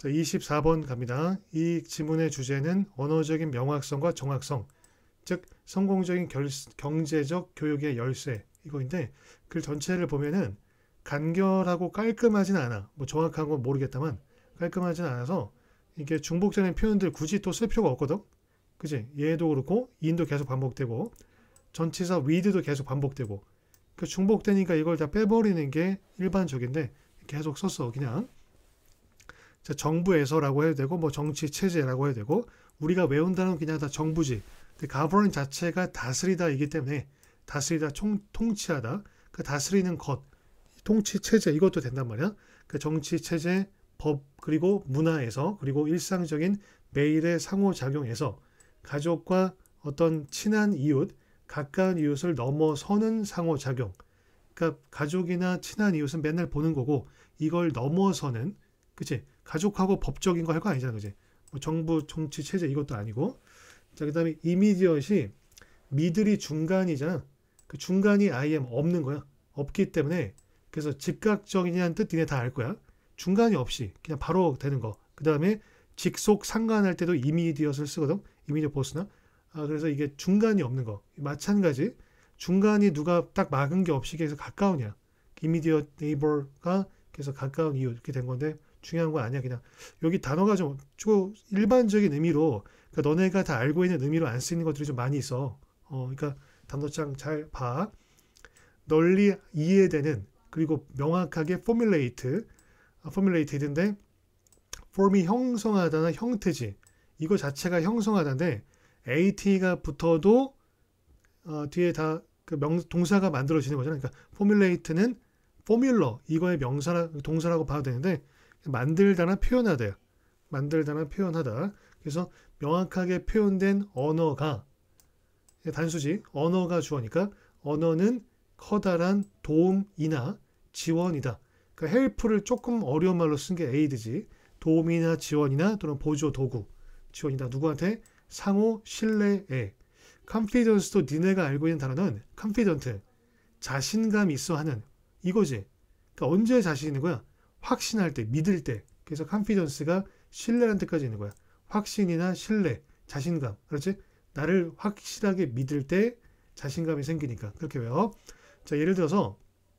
자, 24번 갑니다. 이 지문의 주제는 언어적인 명확성과 정확성, 즉 성공적인 경제적 교육의 열쇠 이거인데 글 전체를 보면은 간결하고 깔끔하진 않아. 뭐 정확한 건 모르겠다만 깔끔하진 않아서 이게 중복되는 표현들 굳이 또 쓸 필요가 없거든. 그지? 얘도 그렇고 인도 계속 반복되고 전치사 with도 계속 반복되고 그 중복되니까 이걸 다 빼버리는 게 일반적인데 계속 썼어 그냥. 자, 정부에서라고 해도 되고 뭐 정치 체제라고 해도 되고 우리가 외운 단어는 그냥 다 정부지. govern 자체가 다스리다이기 때문에 다스리다 통치하다 그 다스리는 것 통치 체제 이것도 된단 말이야. 그 정치 체제 법 그리고 문화에서 그리고 일상적인 매일의 상호작용에서 가족과 어떤 친한 이웃 가까운 이웃을 넘어서는 상호작용. 그러니까 가족이나 친한 이웃은 맨날 보는 거고 이걸 넘어서는 그치 가족하고 법적인 거 할 거 아니잖아 그치 뭐 정부 정치 체제 이것도 아니고. 자, 그 다음에 이미디엇이 미들이 중간이잖아. 그 중간이 IM 없는 거야. 없기 때문에 그래서 즉각적이냐는 뜻 니네 다 알 거야. 중간이 없이 그냥 바로 되는 거. 그 다음에 직속 상관할 때도 이미디엇을 쓰거든. 이미디엇 보스나. 그래서 이게 중간이 없는 거. 마찬가지 중간이 누가 딱 막은 게 없이 계속 가까우냐. 이미디엇 네이버가 계속 가까운 이웃 이렇게 된 건데 중요한 건 아니야. 그냥 여기 단어가 좀 일반적인 의미로 그러니까 너네가 다 알고 있는 의미로 안 쓰이는 것들이 좀 많이 있어. 그러니까 단어장 잘 봐. 널리 이해되는 그리고 명확하게 포뮬레이트인데 폼이 형성하다나 형태지. 이거 자체가 형성하다인데 AT가 붙어도 뒤에 다 그 동사가 만들어지는 거잖아. 그러니까 포뮬레이트는 포뮬러 이거의 동사라고 봐도 되는데 만들다나 표현하다야. 만들다나 표현하다. 그래서 명확하게 표현된 언어가 단수지. 언어가 주어니까 언어는 커다란 도움이나 지원이다. 그러니까 헬프를 조금 어려운 말로 쓴 게 에이드지. 도움이나 지원이나 또는 보조 도구 지원이다. 누구한테? 상호 신뢰에. confidence도 니네가 알고 있는 단어는 confident 자신감 있어 하는 이거지. 그러니까 언제 자신 있는 거야? 확신할 때, 믿을 때. 그래서 confidence가 신뢰라는 뜻까지 있는 거야. 확신이나 신뢰, 자신감. 그렇지? 나를 확실하게 믿을 때 자신감이 생기니까. 그렇게 외워. 자, 예를 들어서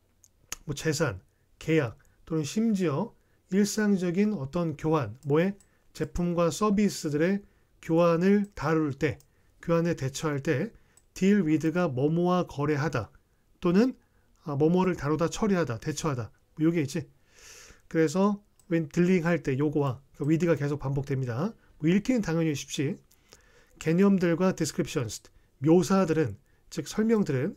뭐 재산, 계약 또는 심지어 일상적인 어떤 교환, 뭐에 제품과 서비스들의 교환을 다룰 때, 교환에 대처할 때 deal with가 뭐뭐와 거래하다 또는 뭐뭐를 다루다 처리하다, 대처하다. 뭐 요게 있지. 그래서 웬 딜링할 때 요거와 with가 계속 반복됩니다. 뭐 읽기는 당연히 쉽지. 개념들과 descriptions, 묘사들은 즉 설명들은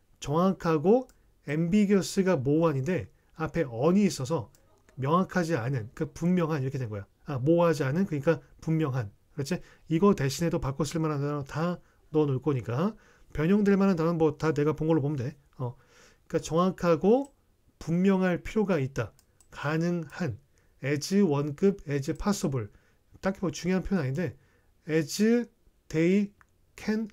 정확하고 ambiguous가 모호한인데 앞에 on이 있어서 명확하지 않은 그 분명한 이렇게 된 거야. 모호하지 않은 그러니까 분명한. 그렇지? 이거 대신에도 바꿔 쓸 만한 단어 다 넣어 놓을 거니까 변형될 만한 단어는 뭐 다 내가 본 걸로 보면 돼. 그러니까 정확하고 분명할 필요가 있다. 가능한 as 원급 as possible 딱히 뭐 중요한 표현 아닌데 as they can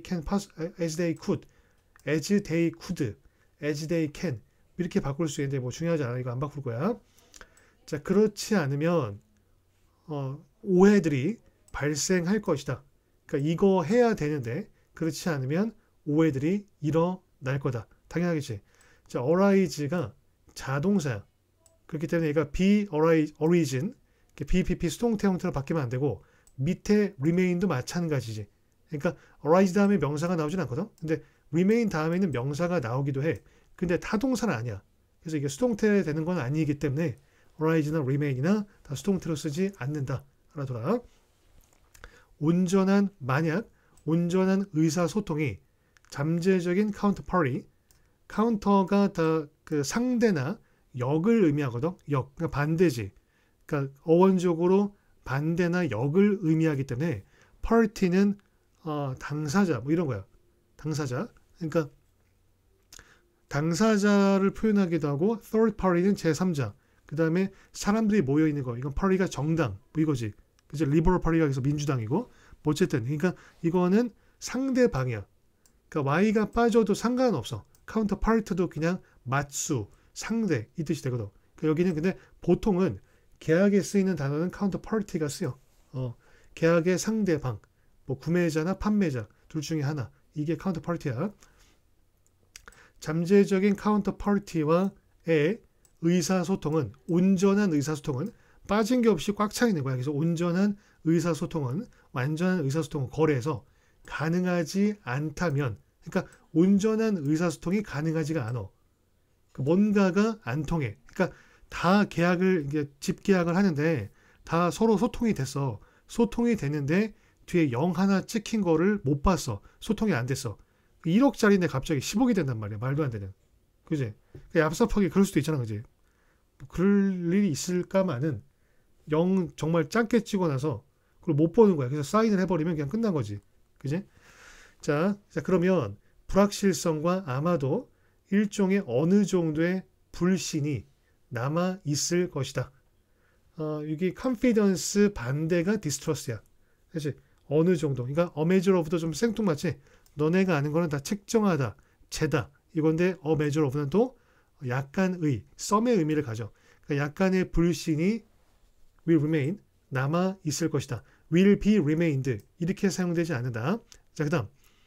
as they could as they could as they can 이렇게 바꿀 수 있는데 뭐 중요하지 않아. 이거 안 바꿀 거야. 자, 그렇지 않으면 오해들이 발생할 것이다. 그러니까 이거 해야 되는데 그렇지 않으면 오해들이 일어날 거다. 당연하겠지. 자, arise가 자동사야. 그렇기 때문에 얘가 be origin, BPP 수동태 형태로 바뀌면 안 되고 밑에 remain도 마찬가지지. 그러니까 arise 다음에 명사가 나오진 않거든. 근데 remain 다음에는 명사가 나오기도 해. 근데 타동사는 아니야. 그래서 이게 수동태 되는 건 아니기 때문에 arise나 remain이나 다 수동태로 쓰지 않는다. 알아둬라. 만약 온전한 의사소통이 잠재적인 카운터파리, 카운터가 다 그 상대나 역을 의미하거든. 그러니까 반대지. 그러니까 어원적으로 반대나 역을 의미하기 때문에 party는 당사자 뭐 이런 거야. 당사자. 그러니까 당사자를 표현하기도 하고 third party는 제3자. 그 다음에 사람들이 모여 있는 거. 이건 party가 정당 뭐 이거지. 그죠? 리버럴 파리가 그래서 민주당이고 뭐 어쨌든 그러니까 이거는 상대방이야. 그러니까 Y가 빠져도 상관없어. 카운터 파트도 그냥 맞수, 상대 이 뜻이 되거든. 그러니까 여기는 근데 보통은 계약에 쓰이는 단어는 counterparty가 쓰여. 계약의 상대방, 뭐 구매자나 판매자 둘 중에 하나. 이게 counterparty야. 잠재적인 counterparty와의 의사소통은 온전한 의사소통은 빠진 게 없이 꽉 차 있는 거야. 그래서 온전한 의사소통은 완전한 의사소통은 거래에서 가능하지 않다면 그러니까 온전한 의사소통이 가능하지가 않아. 뭔가가 안 통해. 그러니까 다 계약을 이제 집 계약을 하는데 다 서로 소통이 됐어. 소통이 됐는데 뒤에 0 하나 찍힌 거를 못 봤어. 소통이 안 됐어. 1억짜리인데 갑자기 10억이 된단 말이야. 말도 안 되는. 그지? 얍삽하게 그럴 수도 있잖아. 그지? 뭐 그럴 일이 있을까마는 0 정말 짧게 찍어 놔서 그걸 못 보는 거야. 그래서 사인을 해버리면 그냥 끝난 거지. 그지? 자, 그러면 불확실성과 아마도 일종의 어느 정도의 불신이 남아 있을 것이다. 이게 confidence 반대가 distrust야. 그렇지? 어느 정도. 그러니까 a measure of도 좀 생뚱맞지? 너네가 아는 거는 다 책정하다, 재다. 이건데 a measure of는 또 약간의, some의 의미를 가져. 그러니까 약간의 불신이 will remain, 남아 있을 것이다. will be remained. 이렇게 사용되지 않는다. 자, 그 다음.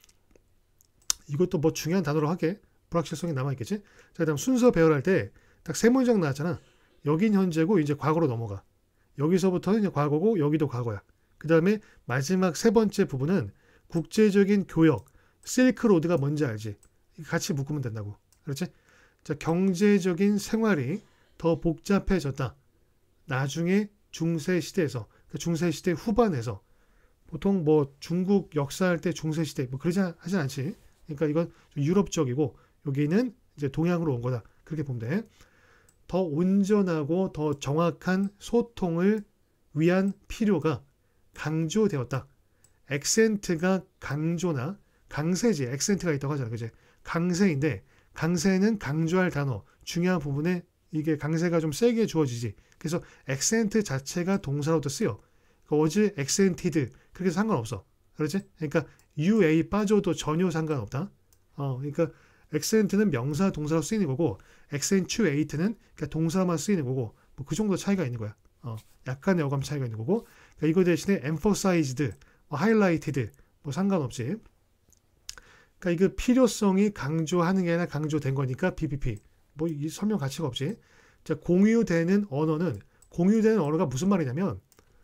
이것도 뭐 중요한 단어로 하게. 불확실성이 남아있겠지? 자, 그 다음 순서 배열할 때 딱 세 문장 나왔잖아. 여긴 현재고 이제 과거로 넘어가. 여기서부터는 이제 과거고 여기도 과거야. 그 다음에 마지막 세 번째 부분은 국제적인 교역, 실크로드가 뭔지 알지? 같이 묶으면 된다고. 그렇지? 자, 경제적인 생활이 더 복잡해졌다. 나중에 중세시대에서, 중세시대 후반에서 보통 뭐 중국 역사할 때 중세시대 뭐 그러지 하진 않지. 그러니까 이건 좀 유럽적이고 여기는 이제 동양으로 온 거다. 그렇게 보면 돼. 더 온전하고 더 정확한 소통을 위한 필요가 강조되었다. 액센트가 강조나 강세지. 액센트가 있다고 하잖아. 그지? 강세인데 강세는 강조할 단어. 중요한 부분에 이게 강세가 좀 세게 주어지지. 그래서 액센트 자체가 동사로도 쓰여. 어제 액센티드 그렇게 상관없어. 그렇지? 그러니까 UA 빠져도 전혀 상관없다. 그러니까 액센트는 명사 동사로 쓰이는 거고 accentuate는 그러니까 동사만 쓰이는 거고 뭐 그 정도 차이가 있는 거야. 약간의 어감 차이가 있는 거고 그러니까 이거 대신에 emphasized, highlighted 뭐 상관없지. 그러니까 이거 필요성이 강조하는 게 아니라 강조된 거니까 PPP. 뭐 이 설명 가치가 없지. 자, 공유되는 언어는 공유되는 언어가 무슨 말이냐면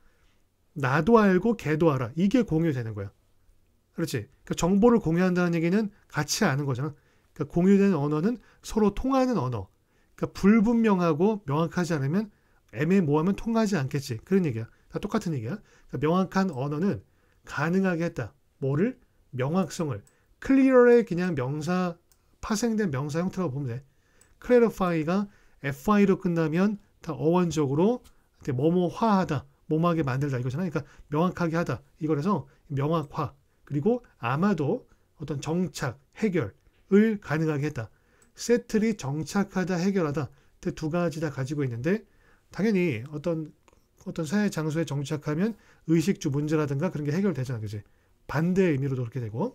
나도 알고 걔도 알아. 이게 공유되는 거야. 그렇지. 그러니까 정보를 공유한다는 얘기는 같이 아는 거잖아. 그러니까 공유되는 언어는 서로 통하는 언어. 그러니까 불분명하고 명확하지 않으면 애매모호하면 통하지 않겠지. 그런 얘기야. 다 똑같은 얘기야. 그러니까 명확한 언어는 가능하게 했다. 뭐를? 명확성을. clear의 그냥 명사, 파생된 명사 형태라고 보면 돼. clarify가 fy로 끝나면 다 어원적으로 뭐뭐화하다. 뭐뭐하게 만들다 이거잖아. 그러니까 명확하게 하다. 이거라서 명확화. 그리고 아마도 어떤 정착, 해결을 가능하게 했다. 세틀이 정착하다, 해결하다. 두 가지 다 가지고 있는데 당연히 어떤 사회 장소에 정착하면 의식주 문제라든가 그런 게 해결되잖아. 그지? 반대의 의미로도 그렇게 되고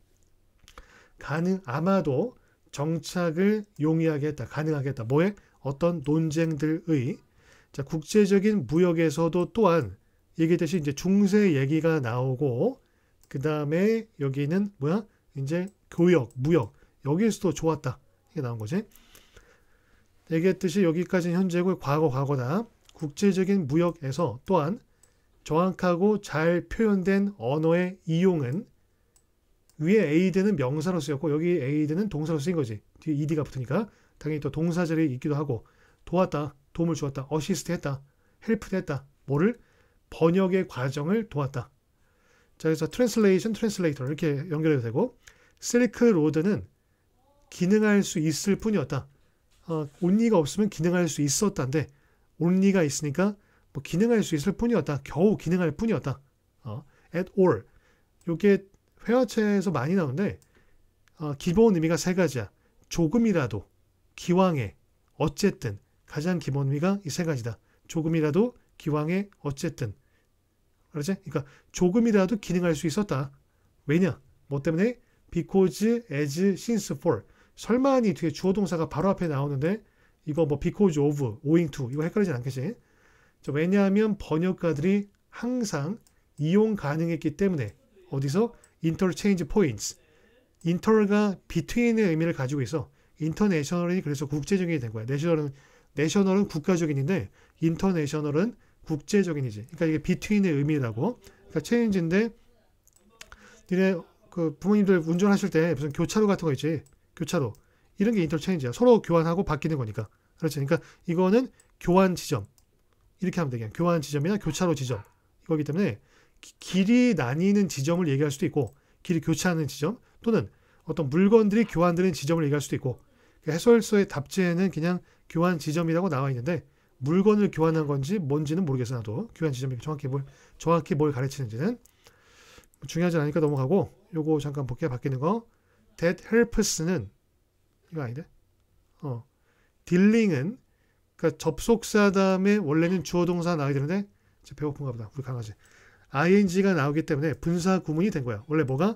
아마도 정착을 용이하게 했다. 가능하게 했다. 뭐에? 어떤 논쟁들의 자, 국제적인 무역에서도 또한 얘기했듯이 이제 중세 얘기가 나오고 그 다음에 여기는 뭐야? 이제 교역, 무역 여기에서도 좋았다. 이게 나온 거지. 얘기했듯이 여기까지는 현재고 과거다. 국제적인 무역에서 또한 정확하고 잘 표현된 언어의 이용은 위에 aid는 명사로 쓰였고 여기 aid는 동사로 쓰인 거지. 뒤에 ed가 붙으니까 당연히 또 동사 자리에 있기도 하고 도왔다. 도움을 주었다. 어시스트 했다. 헬프 했다. 뭐를? 번역의 과정을 도왔다. 자, 그래서 translation, translator 이렇게 연결해도 되고 실크 로드는 기능할 수 있을 뿐이었다. only가 없으면 기능할 수 있었다인데 only가 있으니까 뭐 기능할 수 있을 뿐이었다. 겨우 기능할 뿐이었다. at all. 이게 회화체에서 많이 나오는데 기본 의미가 세 가지야. 조금이라도, 기왕에, 어쨌든 가장 기본 의미가 이 세 가지다. 조금이라도, 기왕에, 어쨌든. 그렇지? 그러니까 조금이라도 기능할 수 있었다. 왜냐? 뭐 때문에? because, as, since, for. 설마니 뒤에 주어 동사가 바로 앞에 나오는데 이거 뭐 because of, owing to 이거 헷갈리진 않겠지? 왜냐하면 번역가들이 항상 이용 가능했기 때문에 어디서 interchange points inter가 between의 의미를 가지고 있어. international이 그래서 국제적인이 된 거야. national은 국가적인인데 international은 국제적인이지. 그러니까 이게 between의 의미라고. 그러니까 change인데 니네 그 부모님들 운전하실 때 무슨 교차로 같은 거 있지. 교차로. 이런 게 interchange야. 서로 교환하고 바뀌는 거니까. 그렇지. 그러니까 이거는 교환 지점. 이렇게 하면 되겠네. 교환 지점이나 교차로 지점. 이거기 때문에 길이 나뉘는 지점을 얘기할 수도 있고 길이 교차하는 지점 또는 어떤 물건들이 교환되는 지점을 얘기할 수도 있고 해설서의 답지에는 그냥 교환 지점이라고 나와 있는데 물건을 교환한 건지 뭔지는 모르겠어 나도. 교환 지점이 정확히 뭘 가르치는지는 중요하지 않으니까 넘어가고 요거 잠깐 볼게요. 바뀌는 거. that helps는 이거 아닌데? dealing은 그러니까 접속사 다음에 원래는 주어 동사 나와야 되는데 배고픈가 보다. 우리 강아지. ing가 나오기 때문에 분사 구문이 된 거야. 원래 뭐가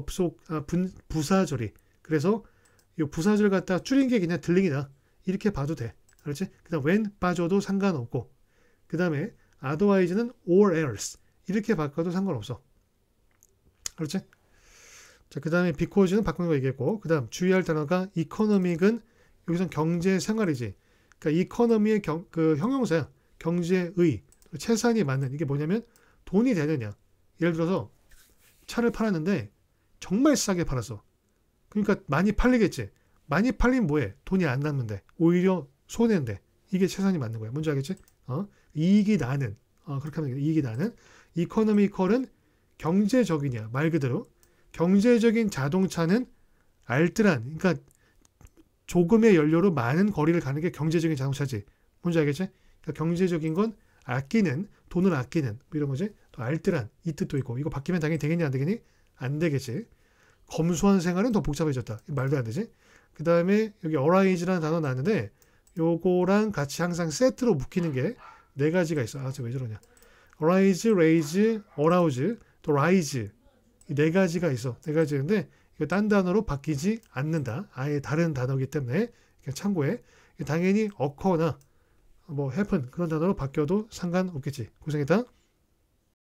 부사절이. 그래서 이 부사절 갖다 줄인 게 그냥 dealing이다. 이렇게 봐도 돼. 그렇지? 그다음 when 빠져도 상관없고. 그다음에 otherwise는 or else. 이렇게 바꿔도 상관없어. 그렇지? 자, 그다음에 because는 바꾸는 거 얘기했고. 그다음 주의할 단어가 economic은 여기선 경제 생활이지. 그러니까 economy의 그 형용사야. 경제의 채산이 맞는 이게 뭐냐면 돈이 되느냐. 예를 들어서 차를 팔았는데 정말 싸게 팔았어. 그러니까 많이 팔리겠지. 많이 팔리면 뭐해? 돈이 안 남는데. 오히려 손해인데. 이게 채산이 맞는 거야. 뭔지 알겠지? 이익이 나는. 그렇게 하면 되겠다. 이익이 나는. economical은 경제적이냐. 말 그대로. 경제적인 자동차는 알뜰한. 그러니까 조금의 연료로 많은 거리를 가는 게 경제적인 자동차지. 뭔지 알겠지? 그러니까 경제적인 건 아끼는, 돈을 아끼는 뭐 이런 거지. 또 알뜰한 이 뜻도 있고. 이거 바뀌면 당연히 되겠니 안 되겠니? 안 되겠지. 검소한 생활은 더 복잡해졌다. 말도 안 되지. 그 다음에 여기 arise라는 단어 나왔는데 요거랑 같이 항상 세트로 묶이는 게 네 가지가 있어. 아, 저 왜 저러냐. arise, raise, arouse, 또 rise 이 네 가지가 있어. 네 가지인데 이거 딴 단어로 바뀌지 않는다. 아예 다른 단어이기 때문에 그냥 참고해. 당연히 occur나 뭐 happen 그런 단어로 바뀌어도 상관없겠지. 고생했다.